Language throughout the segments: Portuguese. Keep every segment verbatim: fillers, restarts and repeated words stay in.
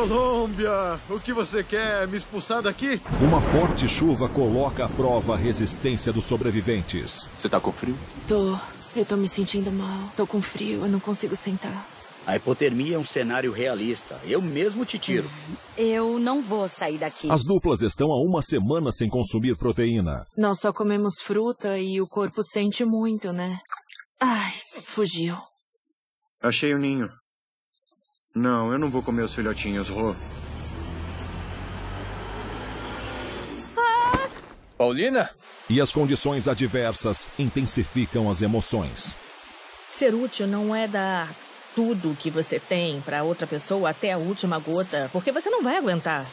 Colômbia, o que você quer? Me expulsar daqui? Uma forte chuva coloca à prova a resistência dos sobreviventes. Você tá com frio? Tô. Eu tô me sentindo mal. Tô com frio, eu não consigo sentar. A hipotermia é um cenário realista. Eu mesmo te tiro. Eu não vou sair daqui. As duplas estão há uma semana sem consumir proteína. Nós só comemos fruta e o corpo sente muito, né? Ai, fugiu. Achei o ninho. Não, eu não vou comer os filhotinhos, Rô. Ah! Paulina? E as condições adversas intensificam as emoções. Ser útil não é dar tudo que você tem para outra pessoa até a última gota, porque você não vai aguentar.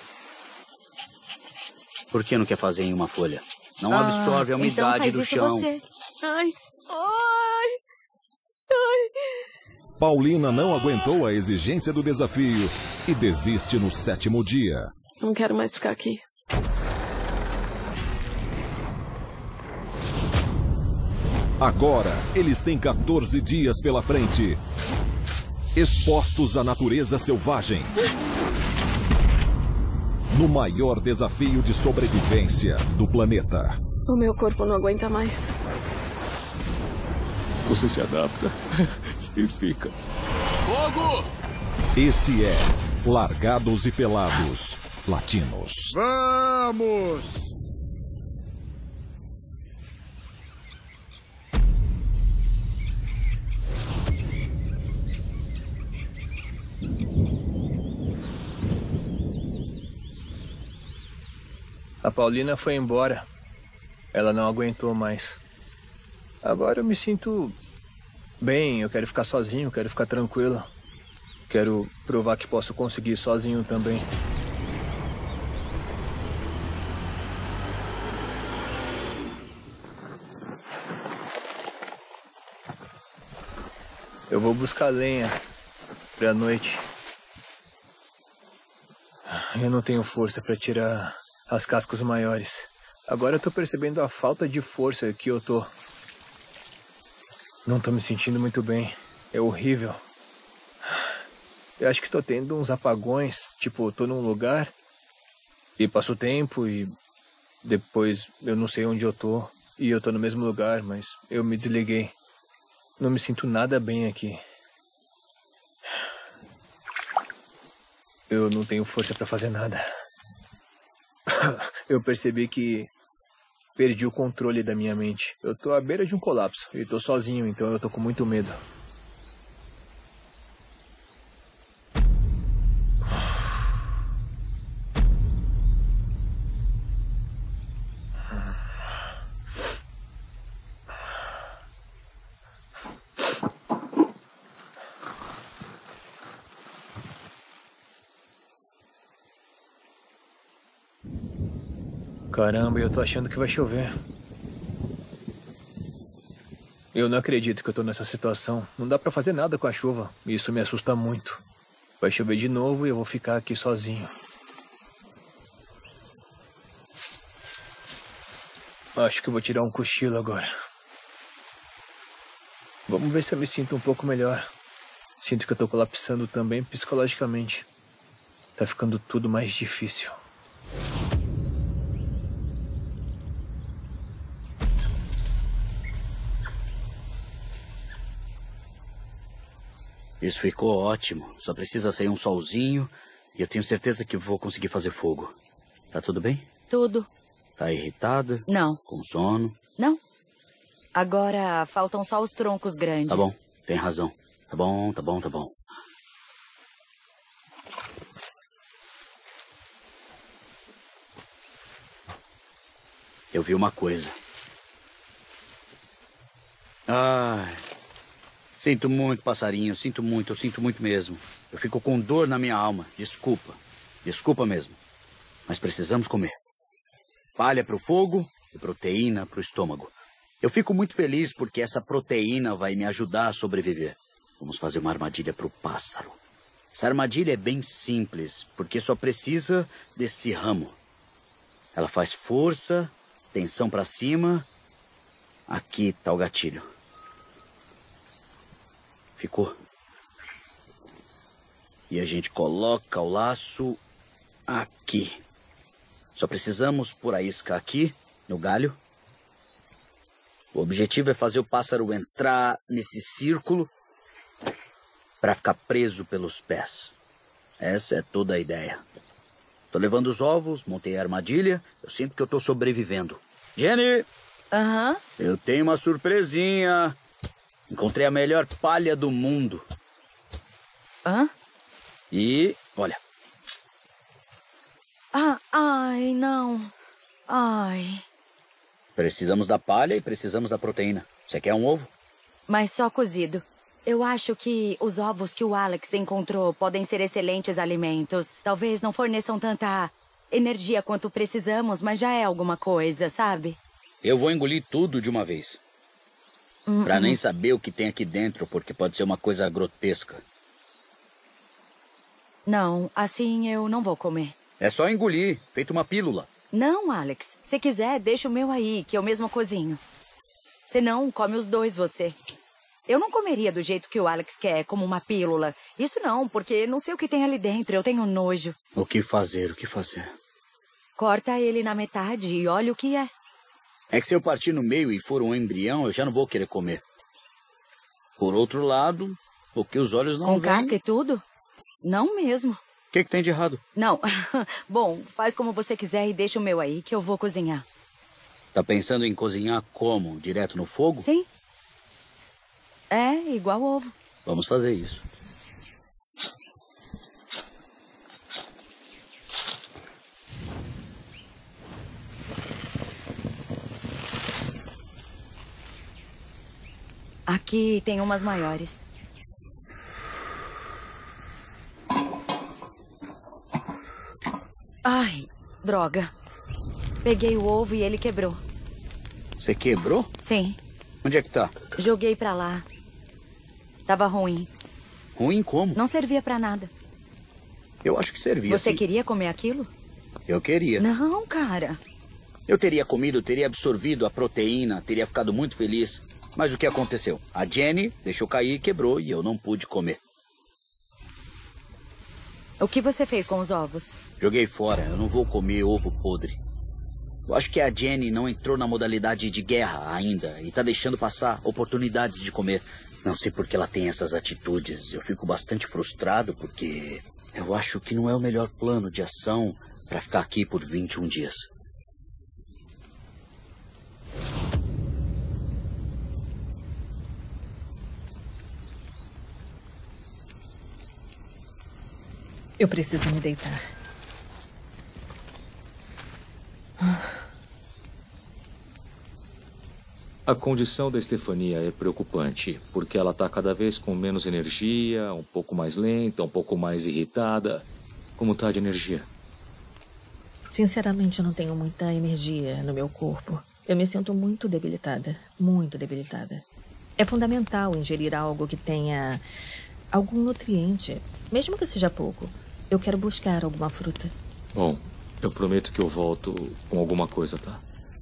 Por que não quer fazer em uma folha? Não ah, absorve a umidade então faz do isso chão. Você. Ai, ai, ai. Paulina não aguentou a exigência do desafio e desiste no sétimo dia. Não quero mais ficar aqui. Agora, eles têm quatorze dias pela frente, expostos à natureza selvagem, no maior desafio de sobrevivência do planeta. O meu corpo não aguenta mais. Você se adapta e fica. Fogo! Esse é Largados e Pelados Latinos. Vamos! A Paulina foi embora. Ela não aguentou mais. Agora eu me sinto bem, eu quero ficar sozinho, quero ficar tranquilo. Quero provar que posso conseguir sozinho também. Eu vou buscar lenha pra noite. Eu não tenho força pra tirar as cascas maiores. Agora eu tô percebendo a falta de força que eu tô. Não tô me sentindo muito bem. É horrível. Eu acho que tô tendo uns apagões. Tipo, tô num lugar e passo o tempo e depois eu não sei onde eu tô. E eu tô no mesmo lugar, mas eu me desliguei. Não me sinto nada bem aqui. Eu não tenho força pra fazer nada. Eu percebi que perdi o controle da minha mente. Eu tô à beira de um colapso e tô sozinho, então eu tô com muito medo. Caramba, eu tô achando que vai chover. Eu não acredito que eu tô nessa situação. Não dá pra fazer nada com a chuva. Isso me assusta muito. Vai chover de novo e eu vou ficar aqui sozinho. Acho que eu vou tirar um cochilo agora. Vamos ver se eu me sinto um pouco melhor. Sinto que eu tô colapsando também psicologicamente. Tá ficando tudo mais difícil. Isso ficou ótimo. Só precisa sair um solzinho e eu tenho certeza que vou conseguir fazer fogo. Tá tudo bem? Tudo. Tá irritada? Não. Com sono? Não. Agora faltam só os troncos grandes. Tá bom, tem razão. Tá bom, tá bom, tá bom. Eu vi uma coisa. Ai... Sinto muito, passarinho. Sinto muito, eu sinto muito mesmo. Eu fico com dor na minha alma. Desculpa. Desculpa mesmo. Mas precisamos comer. Palha pro fogo e proteína pro estômago. Eu fico muito feliz porque essa proteína vai me ajudar a sobreviver. Vamos fazer uma armadilha pro pássaro. Essa armadilha é bem simples, porque só precisa desse ramo. Ela faz força, tensão pra cima. Aqui tá o gatilho. Ficou. E a gente coloca o laço aqui. Só precisamos pôr a isca aqui, no galho. O objetivo é fazer o pássaro entrar nesse círculo para ficar preso pelos pés. Essa é toda a ideia. Tô levando os ovos, montei a armadilha. Eu sinto que eu tô sobrevivendo. Jenny! Aham? Uhum. Eu tenho uma surpresinha. Encontrei a melhor palha do mundo. Hã? E, olha. Ah, ai, não. Ai. Precisamos da palha e precisamos da proteína. Você quer um ovo? Mas só cozido. Eu acho que os ovos que o Alex encontrou podem ser excelentes alimentos. Talvez não forneçam tanta energia quanto precisamos, mas já é alguma coisa, sabe? Eu vou engolir tudo de uma vez. Hum, pra hum. nem saber o que tem aqui dentro, porque pode ser uma coisa grotesca. Não, assim eu não vou comer. É só engolir, feito uma pílula. Não, Alex. Se quiser, deixa o meu aí, que eu mesmo cozinho. Senão, come os dois você. Eu não comeria do jeito que o Alex quer, como uma pílula. Isso não, porque não sei o que tem ali dentro, eu tenho nojo. O que fazer, o que fazer? Corta ele na metade e olha o que é. É que se eu partir no meio e for um embrião, eu já não vou querer comer. Por outro lado, o que os olhos não Com veem... casca e tudo? Não mesmo. O que, que tem de errado? Não. Bom, faz como você quiser e deixa o meu aí, que eu vou cozinhar. Tá pensando em cozinhar como? Direto no fogo? Sim. É, igual ovo. Vamos fazer isso. Aqui tem umas maiores. Ai, droga. Peguei o ovo e ele quebrou. Você quebrou? Sim. Onde é que tá? Joguei pra lá. Tava ruim. Ruim como? Não servia pra nada. Eu acho que servia, Você sim. queria comer aquilo? Eu queria. Não, cara. Eu teria comido, teria absorvido a proteína, teria ficado muito feliz. Mas o que aconteceu? A Jenny deixou cair, quebrou e eu não pude comer. O que você fez com os ovos? Joguei fora. Eu não vou comer ovo podre. Eu acho que a Jenny não entrou na modalidade de guerra ainda e tá deixando passar oportunidades de comer. Não sei por que ela tem essas atitudes. Eu fico bastante frustrado porque eu acho que não é o melhor plano de ação para ficar aqui por vinte e um dias. Eu preciso me deitar. A condição da Estefania é preocupante, porque ela está cada vez com menos energia, um pouco mais lenta, um pouco mais irritada. Como está de energia? Sinceramente, eu não tenho muita energia no meu corpo. Eu me sinto muito debilitada, muito debilitada. É fundamental ingerir algo que tenha algum nutriente, mesmo que seja pouco. Eu quero buscar alguma fruta. Bom, eu prometo que eu volto com alguma coisa, tá?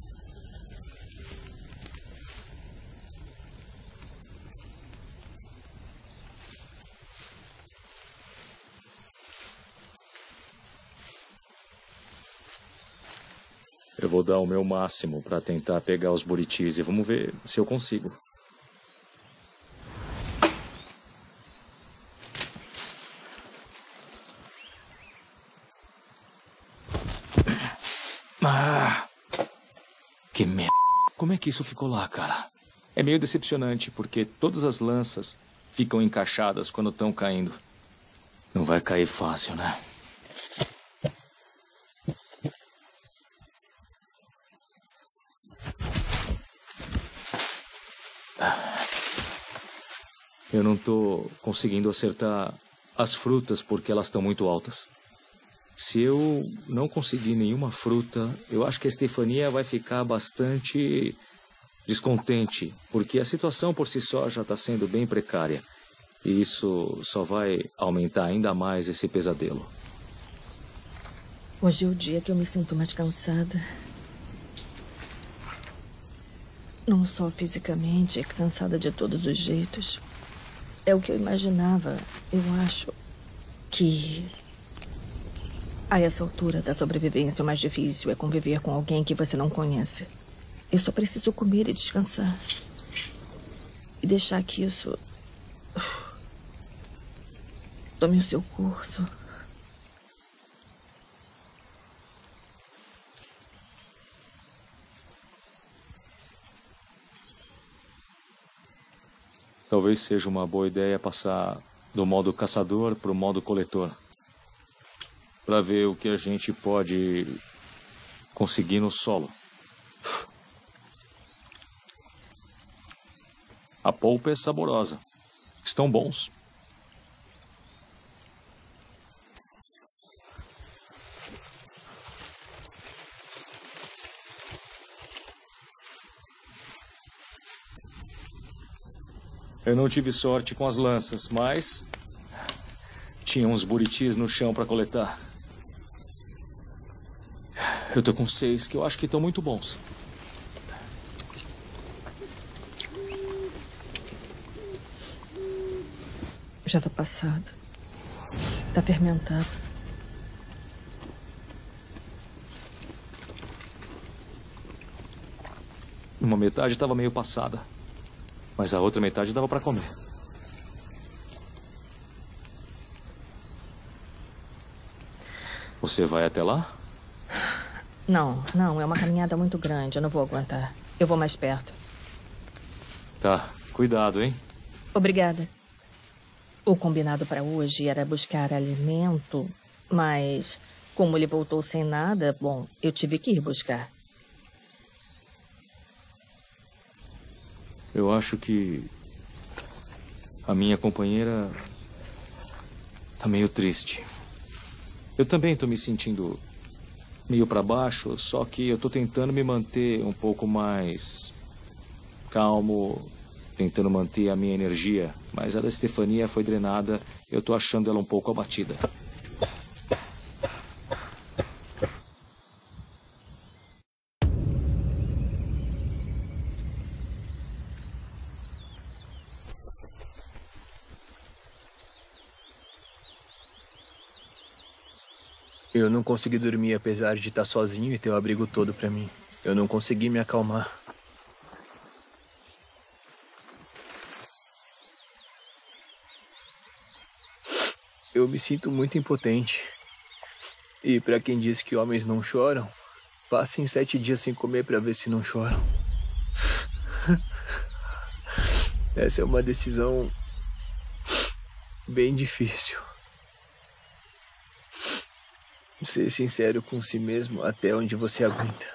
Eu vou dar o meu máximo para tentar pegar os buritis e vamos ver se eu consigo. Ah, que merda. Como é que isso ficou lá, cara? É meio decepcionante, porque todas as lanças ficam encaixadas quando estão caindo. Não vai cair fácil, né? Eu não tô conseguindo acertar as frutas porque elas estão muito altas. Se eu não conseguir nenhuma fruta, eu acho que a Estefania vai ficar bastante descontente, porque a situação por si só já está sendo bem precária. E isso só vai aumentar ainda mais esse pesadelo. Hoje é o dia que eu me sinto mais cansada. Não só fisicamente, cansada de todos os jeitos. É o que eu imaginava, eu acho, que a essa altura da sobrevivência o mais difícil é conviver com alguém que você não conhece. Eu só preciso comer e descansar. E deixar que isso tome o seu curso. Talvez seja uma boa ideia passar do modo caçador para o modo coletor. Para ver o que a gente pode conseguir no solo. A polpa é saborosa. Estão bons. Eu não tive sorte com as lanças, mas tinha uns buritis no chão para coletar. Eu tô com seis que eu acho que estão muito bons. Já tá passado. Tá fermentado. Uma metade estava meio passada, mas a outra metade dava para comer. Você vai até lá? Não, não, é uma caminhada muito grande, eu não vou aguentar. Eu vou mais perto. Tá, cuidado, hein? Obrigada. O combinado para hoje era buscar alimento, mas como ele voltou sem nada, bom, eu tive que ir buscar. Eu acho que a minha companheira tá meio triste. Eu também tô me sentindo meio para baixo, só que eu tô tentando me manter um pouco mais calmo, tentando manter a minha energia, mas a da Stefania foi drenada, eu tô achando ela um pouco abatida. Eu não consegui dormir apesar de estar sozinho e ter o abrigo todo pra mim. Eu não consegui me acalmar. Eu me sinto muito impotente. E pra quem diz que homens não choram, passem sete dias sem comer pra ver se não choram. Essa é uma decisão bem difícil. Ser sincero com si mesmo até onde você aguenta.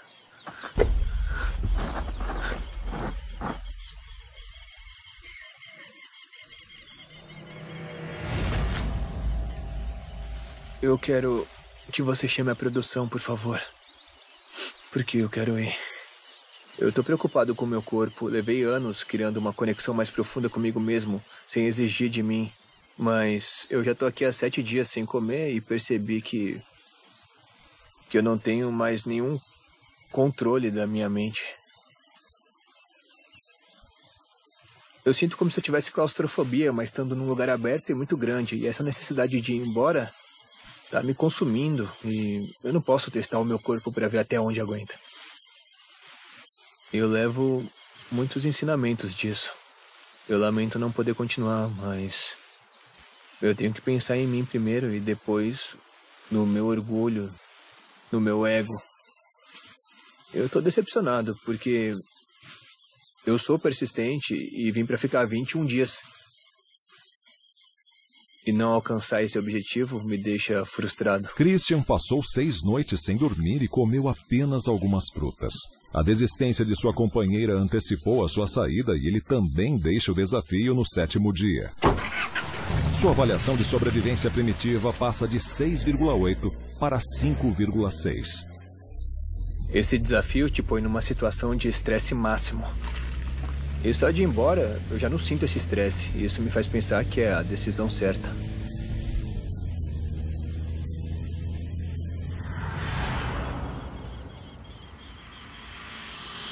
Eu quero que você chame a produção, por favor. Porque eu quero ir. Eu tô preocupado com o meu corpo. Levei anos criando uma conexão mais profunda comigo mesmo, sem exigir de mim. Mas eu já tô aqui há sete dias sem comer e percebi que... que eu não tenho mais nenhum controle da minha mente. Eu sinto como se eu tivesse claustrofobia, mas estando num lugar aberto e muito grande. E essa necessidade de ir embora tá me consumindo. E eu não posso testar o meu corpo para ver até onde aguenta. Eu levo muitos ensinamentos disso. Eu lamento não poder continuar, mas... eu tenho que pensar em mim primeiro e depois no meu orgulho, no meu ego. Eu tô decepcionado, porque eu sou persistente e vim pra ficar vinte e um dias. E não alcançar esse objetivo me deixa frustrado. Christian passou seis noites sem dormir e comeu apenas algumas frutas. A desistência de sua companheira antecipou a sua saída e ele também deixa o desafio no sétimo dia. Sua avaliação de sobrevivência primitiva passa de seis vírgula oito para cinco vírgula seis. Esse desafio te põe numa situação de estresse máximo. E só de ir embora, eu já não sinto esse estresse. E isso me faz pensar que é a decisão certa.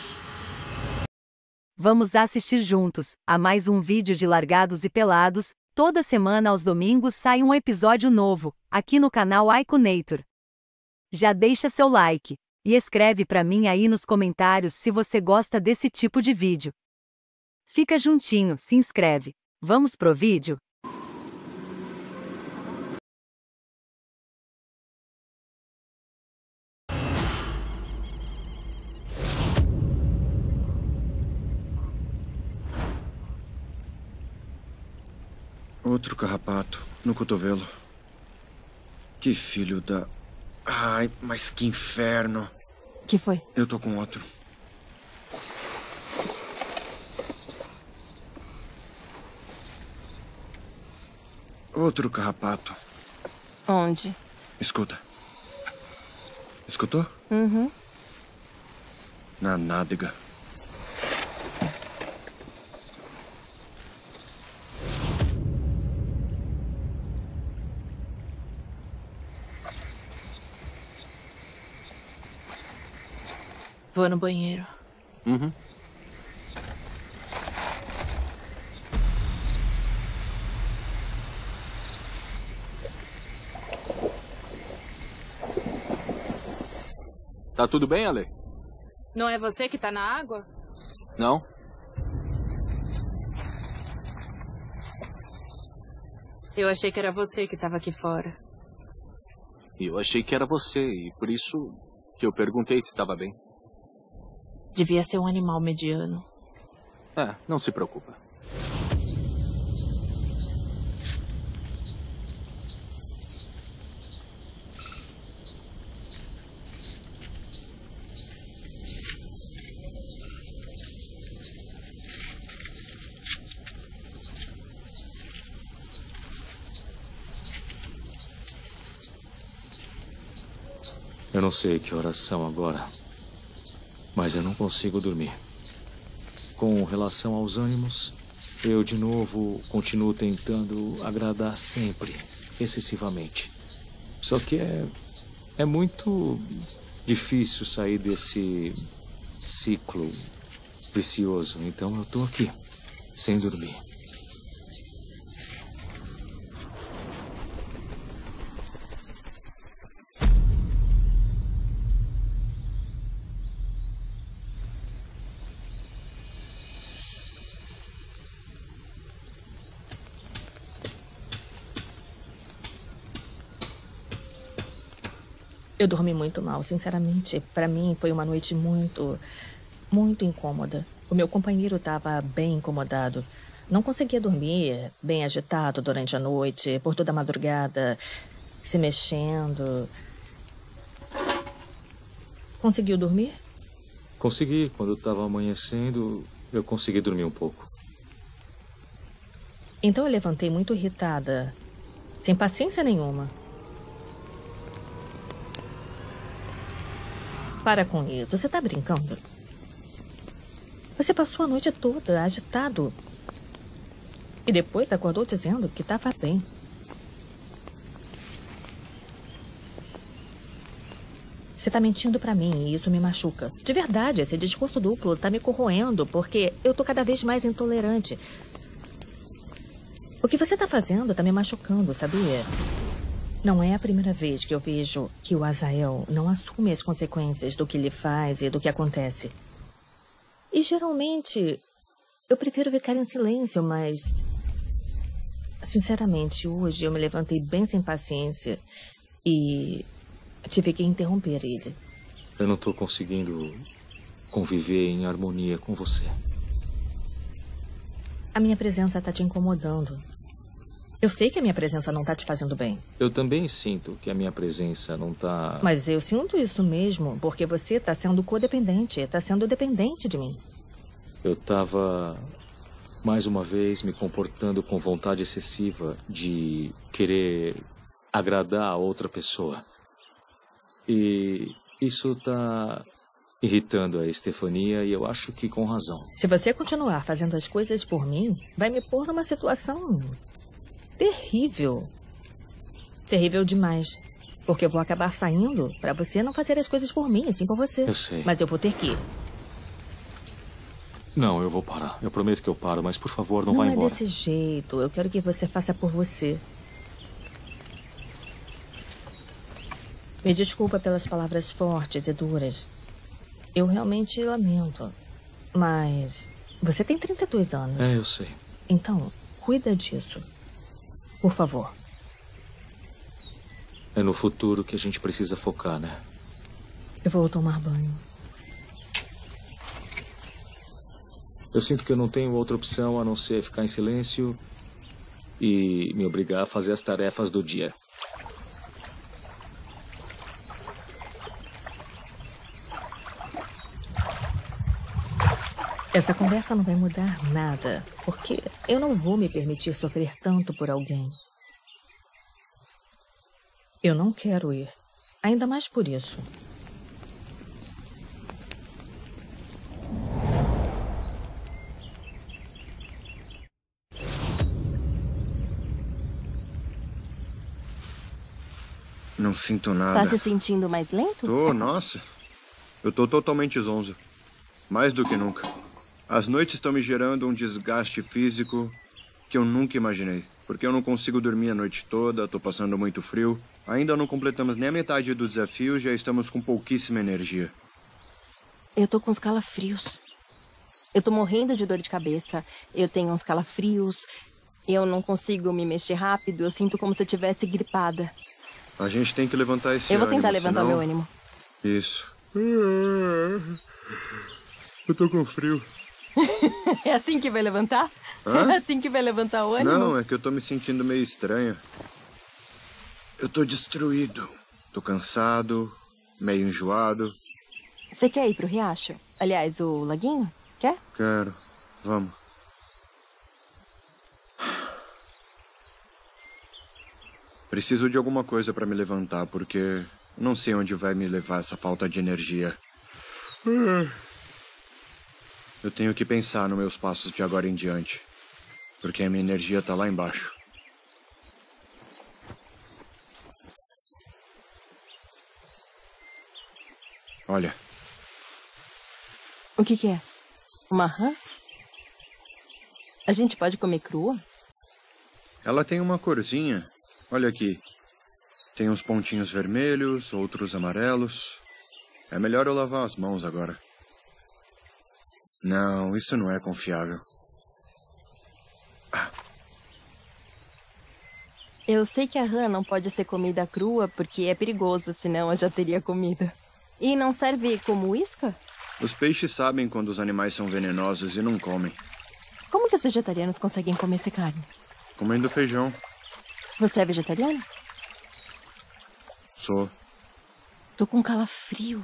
Vamos assistir juntos a mais um vídeo de Largados e Pelados, Toda semana aos domingos sai um episódio novo, aqui no canal Aikonator. Já deixa seu like e escreve pra mim aí nos comentários se você gosta desse tipo de vídeo. Fica juntinho, se inscreve. Vamos pro vídeo? Outro carrapato no cotovelo. Que filho da... Ai, mas que inferno. Que foi? Eu tô com outro. Outro carrapato. Onde? Escuta. Escutou? Uhum. Na nádega. Vou no banheiro. Uhum. Tá tudo bem, Ale? Não é você que tá na água? Não. Eu achei que era você que tava aqui fora. E eu achei que era você, e por isso que eu perguntei se estava bem. Devia ser um animal mediano. É, não se preocupa. Eu não sei que horas são agora, mas eu não consigo dormir. Com relação aos ânimos, eu de novo continuo tentando agradar sempre, excessivamente. Só que é, é muito difícil sair desse ciclo vicioso. Então eu tô aqui, sem dormir. Eu dormi muito mal, sinceramente. Para mim foi uma noite muito, muito incômoda. O meu companheiro estava bem incomodado. Não conseguia dormir, bem agitado durante a noite, por toda a madrugada, se mexendo. Conseguiu dormir? Consegui. Quando estava amanhecendo, eu consegui dormir um pouco. Então eu levantei muito irritada, sem paciência nenhuma. Para com isso, você tá brincando? Você passou a noite toda agitado. E depois acordou dizendo que estava bem. Você tá mentindo pra mim e isso me machuca. De verdade, esse discurso duplo tá me corroendo porque eu tô cada vez mais intolerante. O que você tá fazendo tá me machucando, sabia? Não é a primeira vez que eu vejo que o Azael não assume as consequências do que ele faz e do que acontece. E geralmente eu prefiro ficar em silêncio, mas... Sinceramente, hoje eu me levantei bem sem paciência e tive que interromper ele. Eu não estou conseguindo conviver em harmonia com você. A minha presença está te incomodando. Eu sei que a minha presença não está te fazendo bem. Eu também sinto que a minha presença não está... Mas eu sinto isso mesmo, porque você está sendo codependente, está sendo dependente de mim. Eu estava, mais uma vez, me comportando com vontade excessiva de querer agradar a outra pessoa. E isso está irritando a Estefania e eu acho que com razão. Se você continuar fazendo as coisas por mim, vai me pôr numa situação... terrível. Terrível demais. Porque eu vou acabar saindo pra você não fazer as coisas por mim, assim por você. Eu sei. Mas eu vou ter que ir. Não, eu vou parar. Eu prometo que eu paro, mas por favor, não, Não vá é embora. desse jeito. Eu quero que você faça por você. Me desculpa pelas palavras fortes e duras. Eu realmente lamento. Mas você tem trinta e dois anos. É, eu sei. Então, cuida disso. Por favor. É no futuro que a gente precisa focar, né? Eu vou tomar banho. Eu sinto que eu não tenho outra opção a não ser ficar em silêncio e me obrigar a fazer as tarefas do dia. Essa conversa não vai mudar nada, porque eu não vou me permitir sofrer tanto por alguém. Eu não quero ir, ainda mais por isso. Não sinto nada. Tá se sentindo mais lento? Tô, nossa. Eu tô totalmente zonzo. Mais do que nunca. As noites estão me gerando um desgaste físico que eu nunca imaginei. Porque eu não consigo dormir a noite toda, tô passando muito frio. Ainda não completamos nem a metade do desafio, já estamos com pouquíssima energia. Eu tô com uns calafrios. Eu tô morrendo de dor de cabeça. Eu tenho uns calafrios. Eu não consigo me mexer rápido. Eu sinto como se eu estivesse gripada. A gente tem que levantar esse Eu vou ânimo, tentar levantar senão... meu ânimo. Isso. Eu tô com frio. É assim que vai levantar? Hã? É assim que vai levantar o ânimo? Não, é que eu tô me sentindo meio estranho. Eu tô destruído. Tô cansado, meio enjoado. Você quer ir pro riacho? Aliás, o laguinho? Quer? Quero. Vamos. Preciso de alguma coisa pra me levantar, porque não sei onde vai me levar essa falta de energia. Eu tenho que pensar nos meus passos de agora em diante, porque a minha energia tá lá embaixo. Olha. O que que é? Uma rã? A gente pode comer crua? Ela tem uma corzinha. Olha aqui. Tem uns pontinhos vermelhos, outros amarelos. É melhor eu lavar as mãos agora. Não, isso não é confiável. Ah. Eu sei que a rã não pode ser comida crua porque é perigoso, senão eu já teria comido. E não serve como isca? Os peixes sabem quando os animais são venenosos e não comem. Como que os vegetarianos conseguem comer essa carne? Comendo feijão. Você é vegetariano? Sou. Tô com calafrio.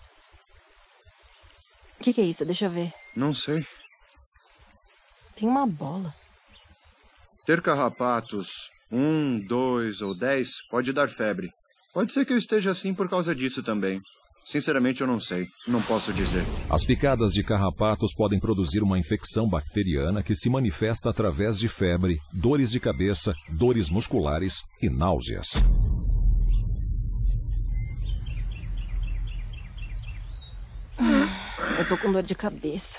O que que é isso? Deixa eu ver. Não sei. Tem uma bola. Ter carrapatos, um, dois ou dez, pode dar febre. Pode ser que eu esteja assim por causa disso também. Sinceramente, eu não sei. Não posso dizer. As picadas de carrapatos podem produzir uma infecção bacteriana que se manifesta através de febre, dores de cabeça, dores musculares e náuseas. Eu tô com dor de cabeça.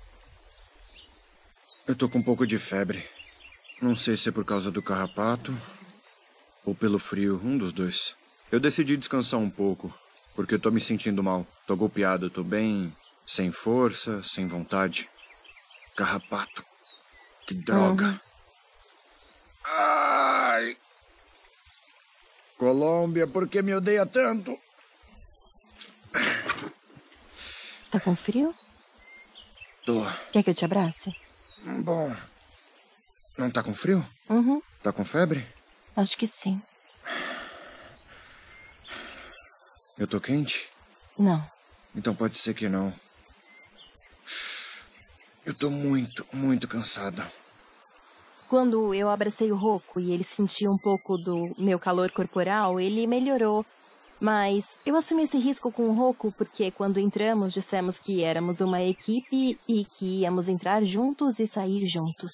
Eu tô com um pouco de febre. Não sei se é por causa do carrapato ou pelo frio, um dos dois. Eu decidi descansar um pouco, porque eu tô me sentindo mal. Tô golpeado, tô bem sem força, sem vontade. Carrapato. Que droga. Uhum. Ai! Colômbia, por que me odeia tanto? Tá com frio? Tô. Quer que eu te abrace? Bom. Não tá com frio? Uhum. Tá com febre? Acho que sim. Eu tô quente? Não. Então pode ser que não. Eu tô muito, muito cansado. Quando eu abracei o Rocco e ele sentiu um pouco do meu calor corporal, ele melhorou. Mas eu assumi esse risco com o Rocco porque quando entramos dissemos que éramos uma equipe e que íamos entrar juntos e sair juntos.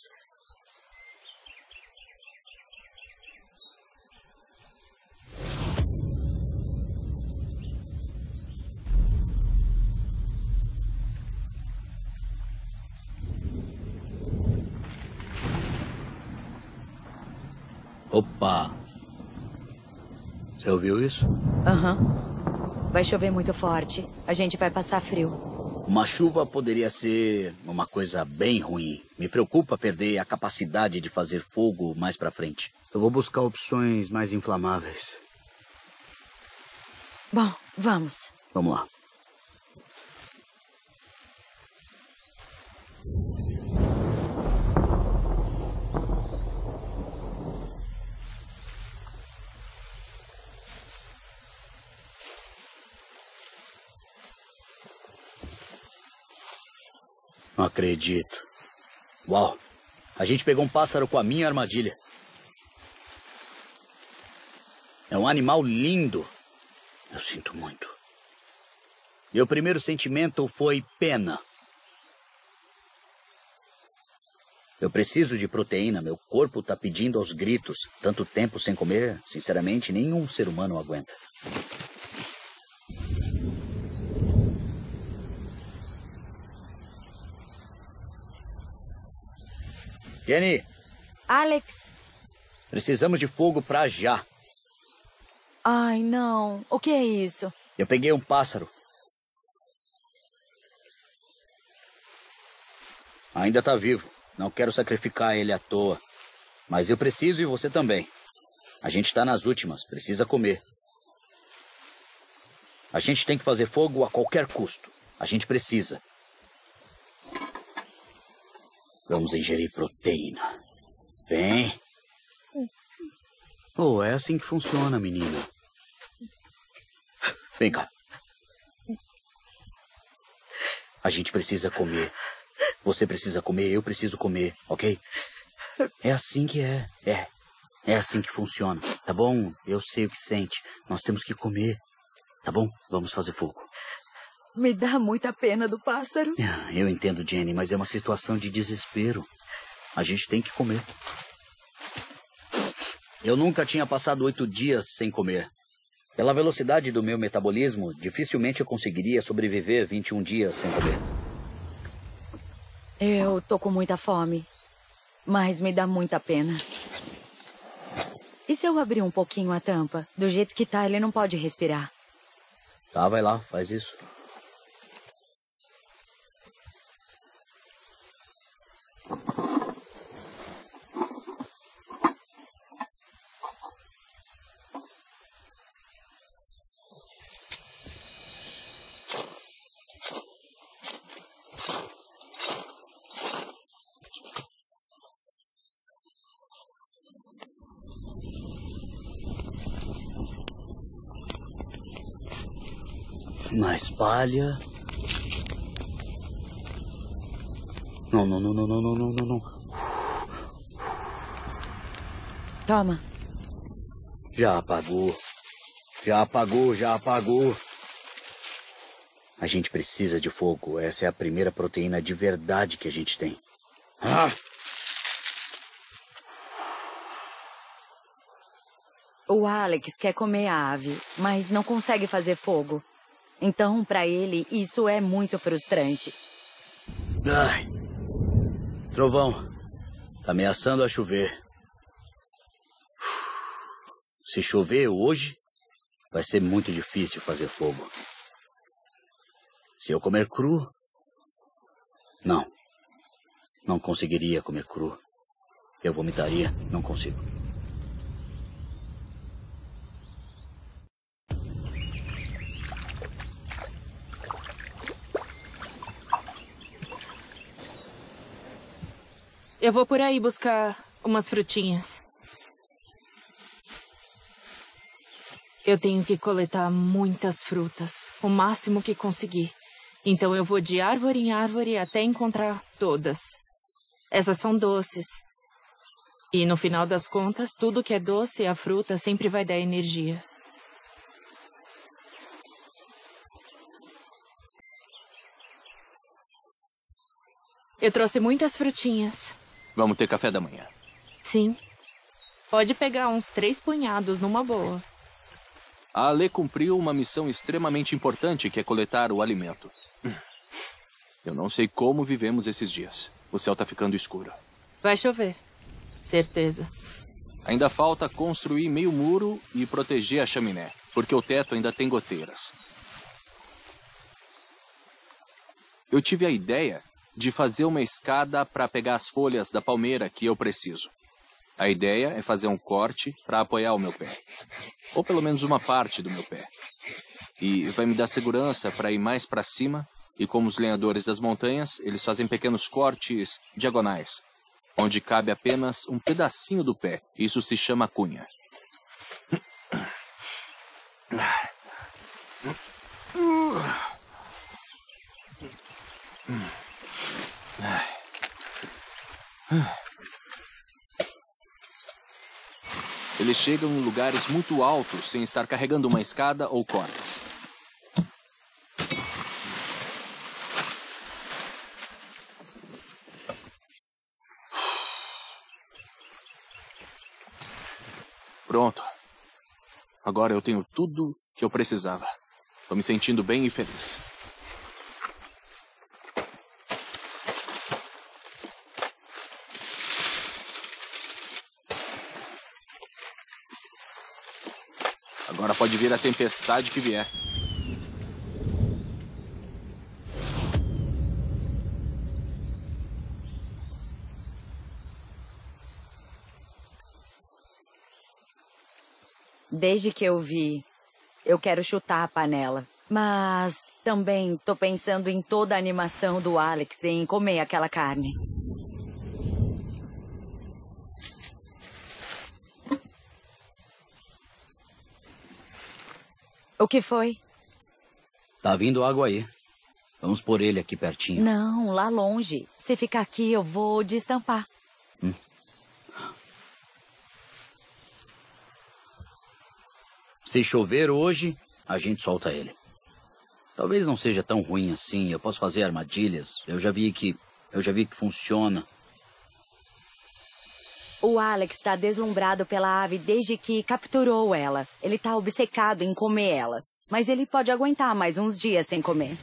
Opa! Você ouviu isso? Aham. Uhum. Vai chover muito forte. A gente vai passar frio. Uma chuva poderia ser uma coisa bem ruim. Me preocupa perder a capacidade de fazer fogo mais pra frente. Eu vou buscar opções mais inflamáveis. Bom, vamos. Vamos lá. Não acredito. Uau! A gente pegou um pássaro com a minha armadilha. É um animal lindo. Eu sinto muito. Meu primeiro sentimento foi pena. Eu preciso de proteína. Meu corpo tá pedindo aos gritos. Tanto tempo sem comer, sinceramente, nenhum ser humano aguenta. Jenny! Alex! Precisamos de fogo pra já. Ai, não. O que é isso? Eu peguei um pássaro. Ainda tá vivo. Não quero sacrificar ele à toa. Mas eu preciso e você também. A gente tá nas últimas. Precisa comer. A gente tem que fazer fogo a qualquer custo. A gente precisa. Vamos ingerir proteína. Vem. Oh, é assim que funciona, menina. Vem cá. A gente precisa comer. Você precisa comer, eu preciso comer, ok? É assim que é. É. É assim que funciona, tá bom? Eu sei o que sente. Nós temos que comer. Tá bom? Vamos fazer fogo. Me dá muita pena do pássaro. Eu entendo, Jenny, mas é uma situação de desespero. A gente tem que comer. Eu nunca tinha passado oito dias sem comer. Pela velocidade do meu metabolismo, dificilmente eu conseguiria sobreviver vinte e um dias sem comer. Eu tô com muita fome, mas me dá muita pena. E se eu abrir um pouquinho a tampa? Do jeito que tá, ele não pode respirar. Tá, vai lá, faz isso. Mais palha. Não, não, não, não, não, não, não, não. Toma. Já apagou. Já apagou, já apagou. A gente precisa de fogo. Essa é a primeira proteína de verdade que a gente tem. Ah! O Alex quer comer a ave, mas não consegue fazer fogo. Então, pra ele, isso é muito frustrante. Ai. Trovão. Tá ameaçando a chover. Se chover hoje, vai ser muito difícil fazer fogo. Se eu comer cru... Não. Não conseguiria comer cru. Eu vomitaria. Não consigo. Eu vou por aí buscar umas frutinhas. Eu tenho que coletar muitas frutas, o máximo que conseguir. Então eu vou de árvore em árvore até encontrar todas. Essas são doces. E no final das contas, tudo que é doce, a fruta sempre vai dar energia. Eu trouxe muitas frutinhas. Vamos ter café da manhã. Sim. Pode pegar uns três punhados numa boa. A Ale cumpriu uma missão extremamente importante, que é coletar o alimento. Eu não sei como vivemos esses dias. O céu tá ficando escuro. Vai chover. Certeza. Ainda falta construir meio muro e proteger a chaminé, porque o teto ainda tem goteiras. Eu tive a ideia de fazer uma escada para pegar as folhas da palmeira que eu preciso. A ideia é fazer um corte para apoiar o meu pé. Ou pelo menos uma parte do meu pé. E vai me dar segurança para ir mais para cima. E como os lenhadores das montanhas, eles fazem pequenos cortes diagonais, onde cabe apenas um pedacinho do pé. Isso se chama cunha. Eles chegam em lugares muito altos sem estar carregando uma escada ou cordas. Pronto. Agora eu tenho tudo que eu precisava. Estou me sentindo bem e feliz. Agora pode vir a tempestade que vier. Desde que eu vi, eu quero chutar a panela. Mas também tô pensando em toda a animação do Alex em comer aquela carne. O que foi? Tá vindo água aí. Vamos pôr ele aqui pertinho. Não, lá longe. Se ficar aqui, eu vou destampar. Hum. Se chover hoje, a gente solta ele. Talvez não seja tão ruim assim. Eu posso fazer armadilhas. Eu já vi que... Eu já vi que funciona. O Alex está deslumbrado pela ave desde que capturou ela. Ele está obcecado em comer ela. Mas ele pode aguentar mais uns dias sem comer.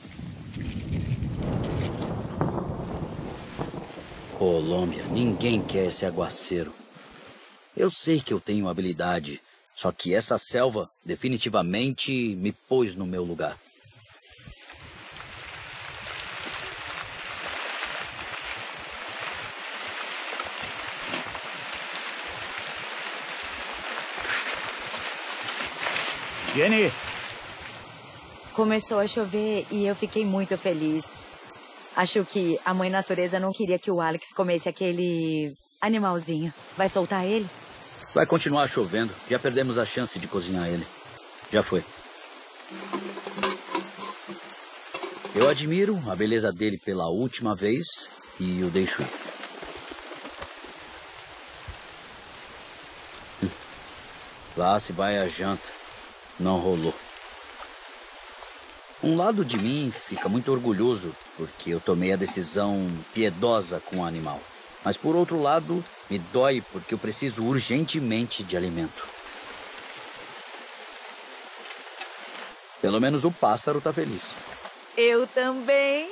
Colômbia, ninguém quer esse aguaceiro. Eu sei que eu tenho habilidade, só que essa selva definitivamente me pôs no meu lugar. Jenny! Começou a chover e eu fiquei muito feliz. Acho que a mãe natureza não queria que o Alex comesse aquele animalzinho. Vai soltar ele? Vai continuar chovendo. Já perdemos a chance de cozinhar ele. Já foi. Eu admiro a beleza dele pela última vez e o deixo ir. Hum. Lá se vai a janta. Não rolou. Um lado de mim fica muito orgulhoso porque eu tomei a decisão piedosa com o animal. Mas por outro lado, me dói porque eu preciso urgentemente de alimento. Pelo menos o pássaro tá feliz. Eu também.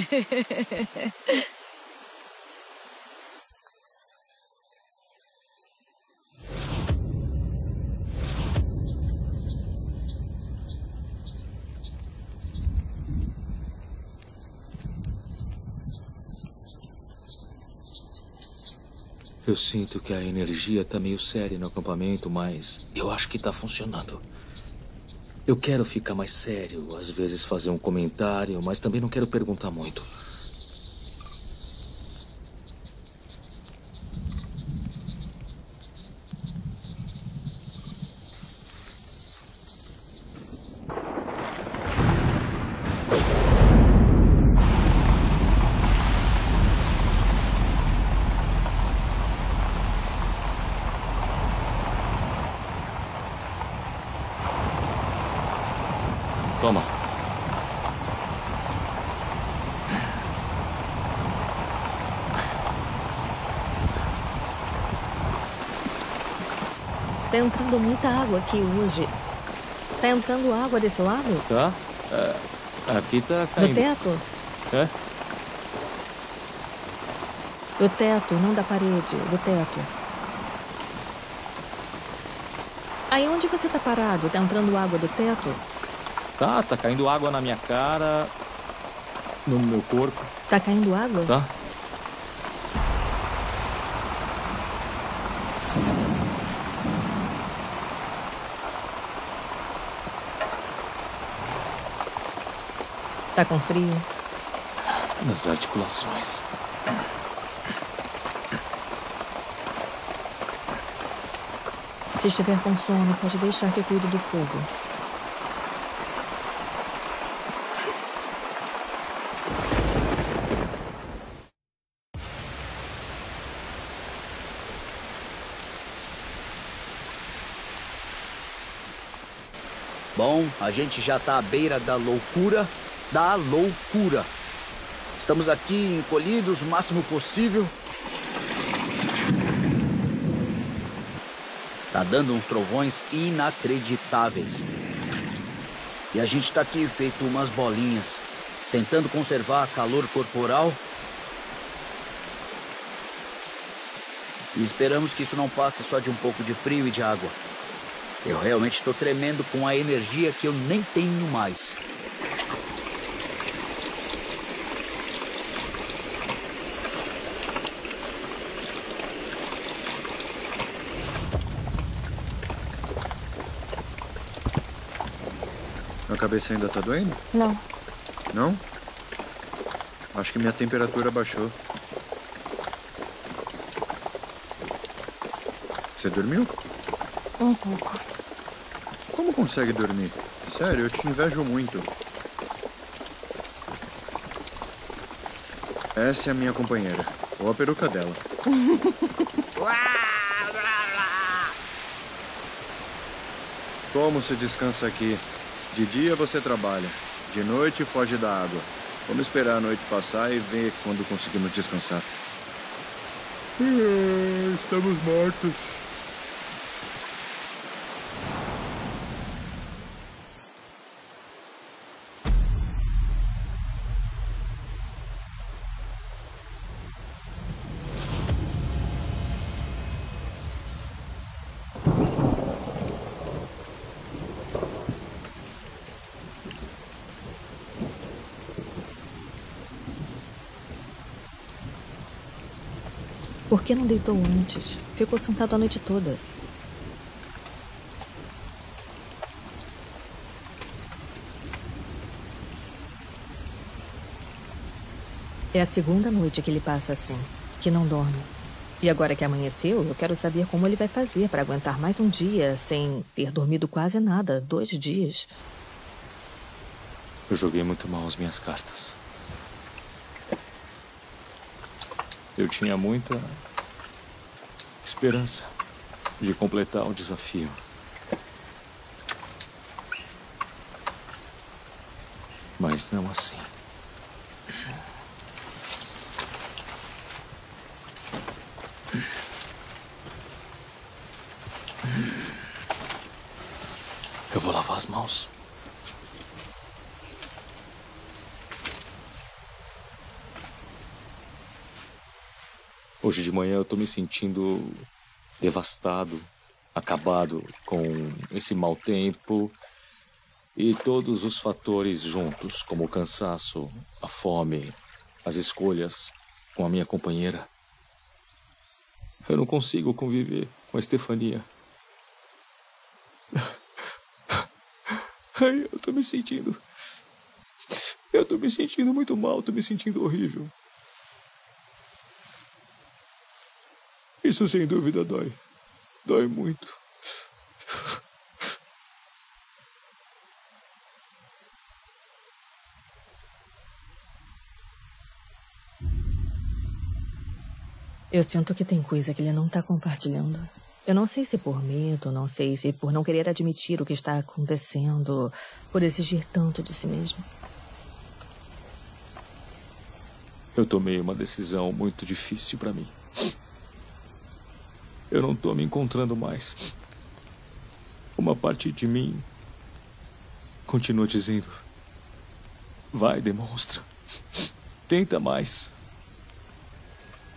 Eu sinto que a energia tá meio séria no acampamento, mas eu acho que tá funcionando. Eu quero ficar mais sério, às vezes fazer um comentário, mas também não quero perguntar muito. Toma. Tá entrando muita água aqui hoje. Tá entrando água desse lado? Tá. É, aqui tá caindo. Do teto? É? Do teto, não da parede. Do teto. Aí onde você tá parado? Tá entrando água do teto? Tá, tá caindo água na minha cara, no meu corpo. Tá caindo água? Tá. Tá com frio? Nas articulações. Se estiver com sono, pode deixar que eu cuido do fogo. Bom, a gente já tá à beira da loucura, da loucura. Estamos aqui encolhidos o máximo possível. Tá dando uns trovões inacreditáveis. E a gente tá aqui feito umas bolinhas, tentando conservar calor corporal. E esperamos que isso não passe só de um pouco de frio e de água. Eu realmente estou tremendo com a energia que eu nem tenho mais. A cabeça ainda tá doendo? Não. Não? Acho que minha temperatura baixou. Você dormiu? Um pouco. Como consegue dormir? Sério, eu te invejo muito. Essa é a minha companheira. Ou a peruca dela. Como se descansa aqui? De dia você trabalha. De noite foge da água. Vamos esperar a noite passar e ver quando conseguimos descansar. Estamos mortos. Por que não deitou antes? Ficou sentado a noite toda. É a segunda noite que ele passa assim, que não dorme. E agora que amanheceu, eu quero saber como ele vai fazer para aguentar mais um dia sem ter dormido quase nada. Dois dias. Eu joguei muito mal as minhas cartas. Eu tinha muita esperança de completar o desafio. Mas não assim. Eu vou lavar as mãos. Hoje de manhã eu tô me sentindo devastado, acabado com esse mau tempo e todos os fatores juntos, como o cansaço, a fome, as escolhas com a minha companheira. Eu não consigo conviver com a Estefania. Ai, eu tô me sentindo... Eu tô me sentindo muito mal, tô me sentindo horrível. Isso sem dúvida dói. Dói muito. Eu sinto que tem coisa que ele não tá compartilhando. Eu não sei se por medo, não sei se por não querer admitir o que está acontecendo, por exigir tanto de si mesmo. Eu tomei uma decisão muito difícil pra mim. Eu não tô me encontrando mais. Uma parte de mim continua dizendo: vai, demonstra. Tenta mais.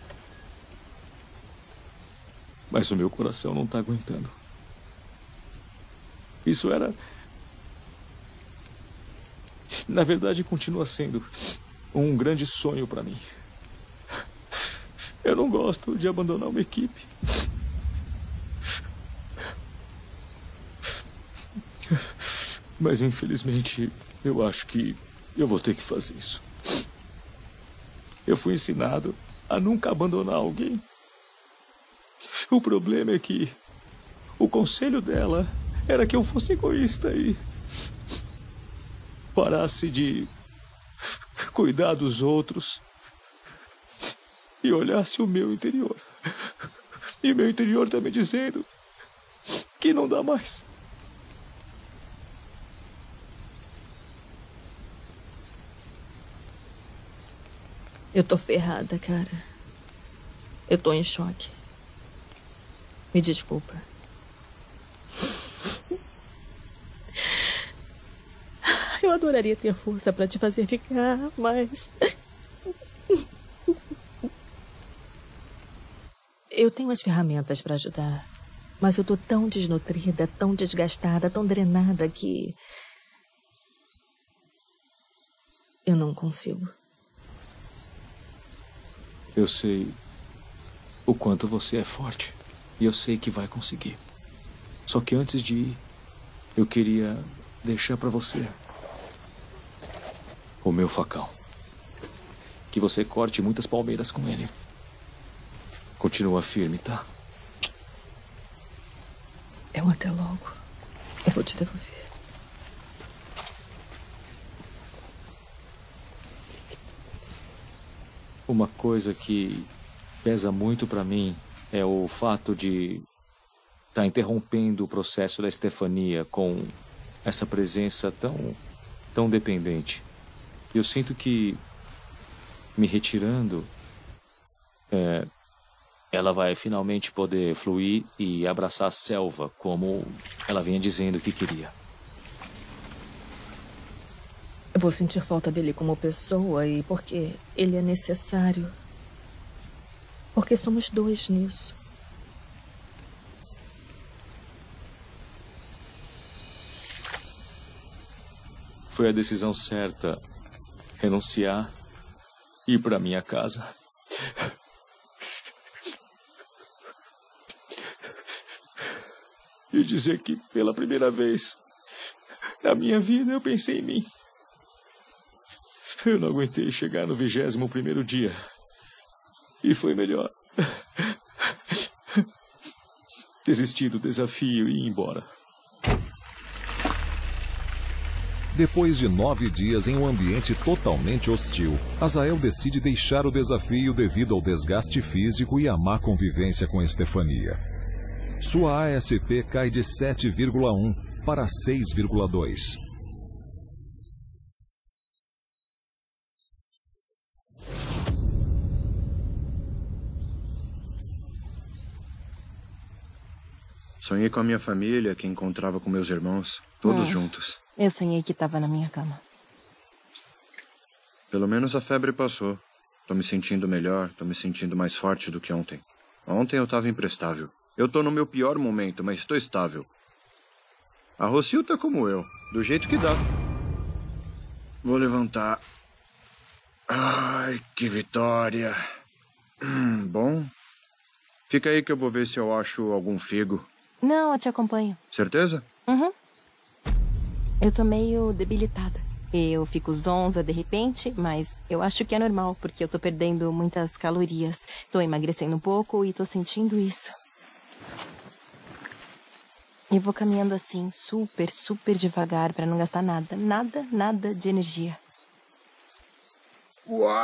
Mas o meu coração não tá aguentando. Isso era... Na verdade, continua sendo um grande sonho para mim. Eu não gosto de abandonar uma equipe. Mas, infelizmente, eu acho que eu vou ter que fazer isso. Eu fui ensinado a nunca abandonar alguém. O problema é que o conselho dela era que eu fosse egoísta e parasse de cuidar dos outros e olhasse o meu interior. E o meu interior está me dizendo que não dá mais. Eu tô ferrada, cara. Eu tô em choque. Me desculpa. Eu adoraria ter força pra te fazer ficar, mas... Eu tenho as ferramentas pra ajudar. Mas eu tô tão desnutrida, tão desgastada, tão drenada que... eu não consigo. Eu sei o quanto você é forte. E eu sei que vai conseguir. Só que antes de ir, eu queria deixar pra você o meu facão. Que você corte muitas palmeiras com ele. Continua firme, tá? É um até logo. Eu vou te devolver. Uma coisa que pesa muito pra mim é o fato de estar interrompendo o processo da Estefania com essa presença tão, tão dependente. Eu sinto que, me retirando, é, ela vai finalmente poder fluir e abraçar a selva como ela vinha dizendo que queria. Eu vou sentir falta dele como pessoa e porque ele é necessário. Porque somos dois nisso. Foi a decisão certa renunciar e ir para minha casa. E dizer que pela primeira vez na minha vida eu pensei em mim. Eu não aguentei chegar no vigésimo primeiro dia. E foi melhor desistir do desafio e ir embora. Depois de nove dias em um ambiente totalmente hostil, Azael decide deixar o desafio devido ao desgaste físico e à má convivência com Estefania. Sua A S P cai de sete vírgula um para seis vírgula dois. Sonhei com a minha família, que encontrava com meus irmãos, todos hum. juntos. Eu sonhei que estava na minha cama. Pelo menos a febre passou. Tô me sentindo melhor, tô me sentindo mais forte do que ontem. Ontem eu tava imprestável. Eu tô no meu pior momento, mas tô estável. A Rocio tá como eu, do jeito que dá. Vou levantar. Ai, que vitória. Hum, bom. Fica aí que eu vou ver se eu acho algum figo. Não, eu te acompanho. Certeza? Uhum. Eu tô meio debilitada. Eu fico zonza de repente, mas eu acho que é normal, porque eu tô perdendo muitas calorias. Tô emagrecendo um pouco e tô sentindo isso. Eu vou caminhando assim, super, super devagar, pra não gastar nada. Nada, nada de energia. Uau!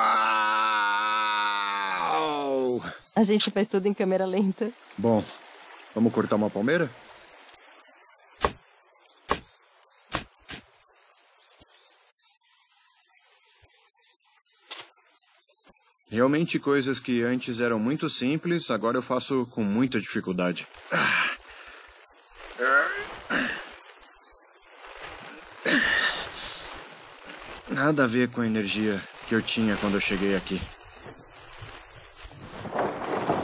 A gente faz tudo em câmera lenta. Bom, vamos cortar uma palmeira? Realmente coisas que antes eram muito simples, agora eu faço com muita dificuldade. Nada a ver com a energia que eu tinha quando eu cheguei aqui.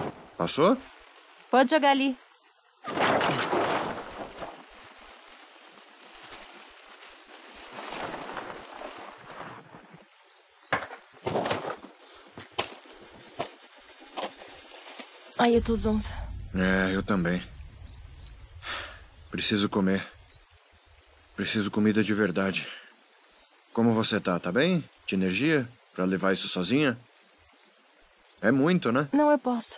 Passou? Pode jogar ali. Ai, eu tô zonza. É, eu também. Preciso comer. Preciso comida de verdade. Como você tá? Tá bem? De energia? Pra levar isso sozinha? É muito, né? Não, eu posso.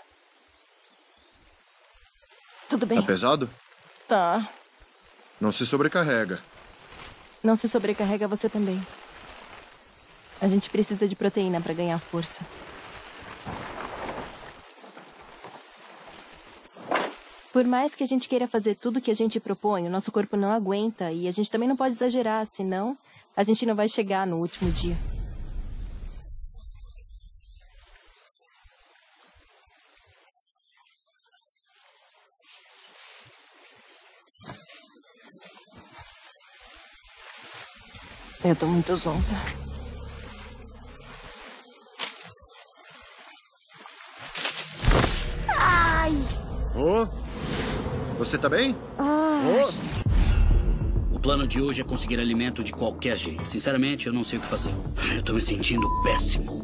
Tudo bem. Tá pesado? Tá. Não se sobrecarrega. Não se sobrecarrega você também. A gente precisa de proteína pra ganhar força. Por mais que a gente queira fazer tudo que a gente propõe, o nosso corpo não aguenta e a gente também não pode exagerar, senão a gente não vai chegar no último dia. Eu tô muito zonza. Ai! Ô! Você tá bem? Ai. Ô! O plano de hoje é conseguir alimento de qualquer jeito. Sinceramente, eu não sei o que fazer. Eu tô me sentindo péssimo.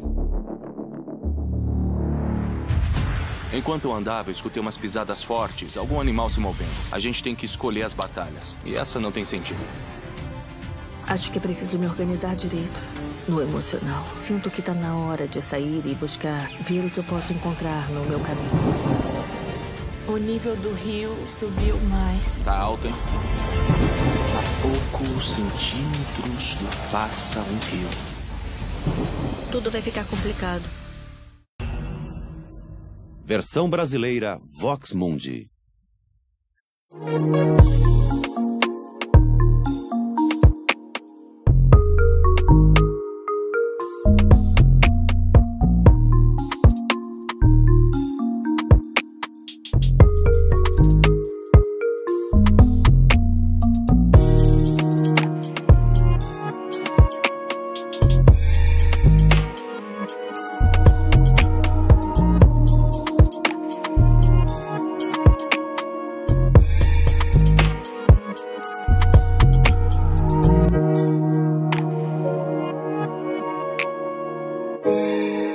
Enquanto eu andava, eu escutei umas pisadas fortes, algum animal se movendo. A gente tem que escolher as batalhas. E essa não tem sentido. Acho que preciso me organizar direito. No emocional. Sinto que tá na hora de sair e buscar, ver o que eu posso encontrar no meu caminho. O nível do rio subiu mais. Tá alto, hein? A poucos centímetros do passa um rio. Tudo vai ficar complicado. Versão brasileira Vox Mundi. Música